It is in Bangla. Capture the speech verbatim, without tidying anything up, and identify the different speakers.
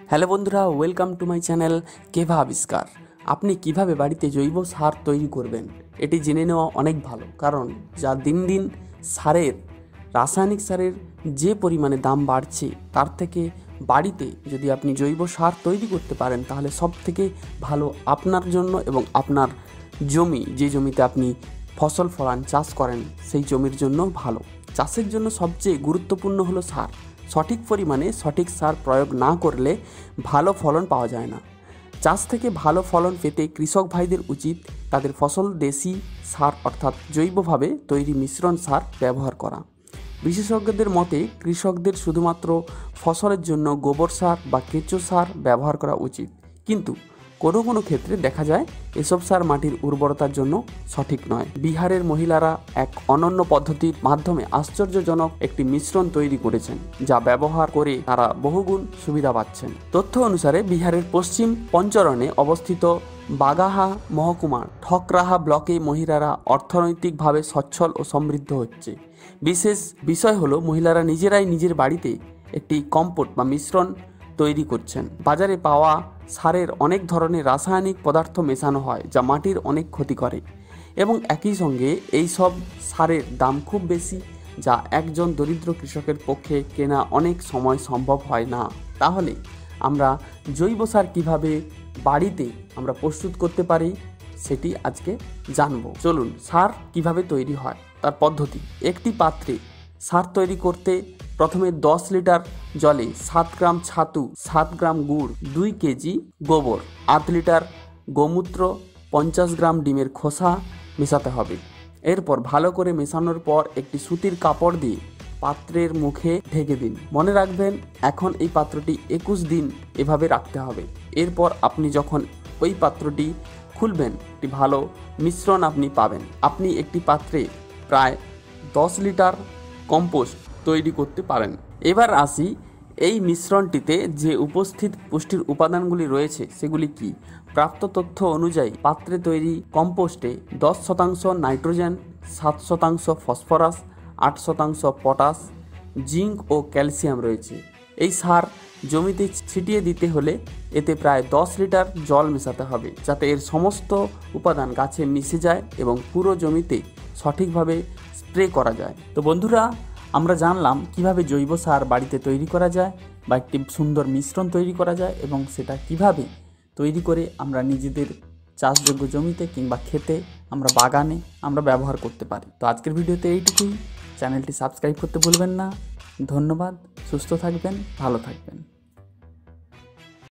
Speaker 1: হ্যালো বন্ধুরা, ওয়েলকাম টু মাই চ্যানেল কেভা আবিষ্কার। আপনি কিভাবে বাড়িতে জৈব সার তৈরি করবেন এটি জেনে নেওয়া অনেক ভালো, কারণ যা দিন দিন সারের রাসায়নিক সারের যে পরিমাণে দাম বাড়ছে, তার থেকে বাড়িতে যদি আপনি জৈব সার তৈরি করতে পারেন তাহলে সব থেকে ভালো আপনার জন্য এবং আপনার জমি, যে জমিতে আপনি ফসল ফলান, চাষ করেন, সেই জমির জন্য ভালো। চাষের জন্য সবচেয়ে গুরুত্বপূর্ণ হলো সার। সঠিক পরিমাণে সঠিক সার প্রয়োগ না করলে ভালো ফলন পাওয়া যায় না। চাষ থেকে ভালো ফলন পেতে কৃষক ভাইদের উচিত তাদের ফসল দেশি সার অর্থাৎ জৈবভাবে তৈরি মিশ্রণ সার ব্যবহার করা। বিশেষজ্ঞদের মতে কৃষকদের শুধুমাত্র ফসলের জন্য গোবর সার বা কেঁচো সার ব্যবহার করা উচিত, কিন্তু কোনো কোনো ক্ষেত্রে দেখা যায় এসব সার মাটির উর্বরতার জন্য সঠিক নয়। বিহারের মহিলারা এক অনন্য পদ্ধতির মাধ্যমে আশ্চর্যজনক একটি মিশ্রণ তৈরি করেছেন, যা ব্যবহার করে তারা বহুগুণ সুবিধা পাচ্ছেন। তথ্য অনুসারে বিহারের পশ্চিম পঞ্চরণে অবস্থিত বাগাহা মহকুমার ঠকরাহা ব্লকে মহিলারা অর্থনৈতিকভাবে সচ্ছল ও সমৃদ্ধ হচ্ছে। বিশেষ বিষয় হলো মহিলারা নিজেরাই নিজের বাড়িতে একটি কম্পোস্ট বা মিশ্রণ তৈরি করছেন। বাজারে পাওয়া সারের অনেক ধরনের রাসায়নিক পদার্থ মেশানো হয়, যা মাটির অনেক ক্ষতি করে, এবং একই সঙ্গে এই সব সারের দাম খুব বেশি, যা একজন দরিদ্র কৃষকের পক্ষে কেনা অনেক সময় সম্ভব হয় না। তাহলে আমরা জৈব সার কীভাবে বাড়িতে আমরা প্রস্তুত করতে পারি সেটি আজকে জানব। চলুন, সার কিভাবে তৈরি হয় তার পদ্ধতি। একটি পাত্রে সার তৈরি করতে প্রথমে দশ লিটার জলে সাত গ্রাম ছাতু, সাত গ্রাম গুড়, দুই কেজি গোবর, আধ লিটার গোমূত্র, পঞ্চাশ গ্রাম ডিমের খোসা মেশাতে হবে। এরপর ভালো করে মেশানোর পর একটি সুতির কাপড় দিয়ে পাত্রের মুখে ঢেকে দিন। মনে রাখবেন, এখন এই পাত্রটি একুশ দিন এভাবে রাখতে হবে। এরপর আপনি যখন ওই পাত্রটি খুলবেন, একটি ভালো মিশ্রণ আপনি পাবেন। আপনি একটি পাত্রে প্রায় দশ লিটার কম্পোস্ট তৈরি করতে পারেন। এবার আসি এই মিশ্রণটিতে যে উপস্থিত পুষ্টির উপাদানগুলি রয়েছে সেগুলি কি। প্রাপ্ত তথ্য অনুযায়ী পাত্রে তৈরি কম্পোস্টে দশ শতাংশ নাইট্রোজেন, সাত শতাংশ ফসফরাস, আট শতাংশ পটাশ, জিঙ্ক ও ক্যালসিয়াম রয়েছে। এই সার জমিতে ছিটিয়ে দিতে হলে এতে প্রায় দশ লিটার জল মেশাতে হবে, যাতে এর সমস্ত উপাদান গাছে মিশে যায় এবং পুরো জমিতে সঠিকভাবে স্প্রে করা যায়। তো বন্ধুরা, আমরা জানলাম কিভাবে জৈব সার বাড়িতে তৈরি করা যায় বা একটি সুন্দর মিশ্রণ তৈরি করা যায়, এবং সেটা কিভাবে তৈরি করে আমরা নিজেদের চাষযোগ্য জমিতে কিংবা খেতে, আমরা বাগানে আমরা ব্যবহার করতে পারি। তো আজকের ভিডিওতে এইটুকুই। চ্যানেলটি সাবস্ক্রাইব করতে ভুলবেন না। ধন্যবাদ। সুস্থ থাকবেন, ভালো থাকবেন।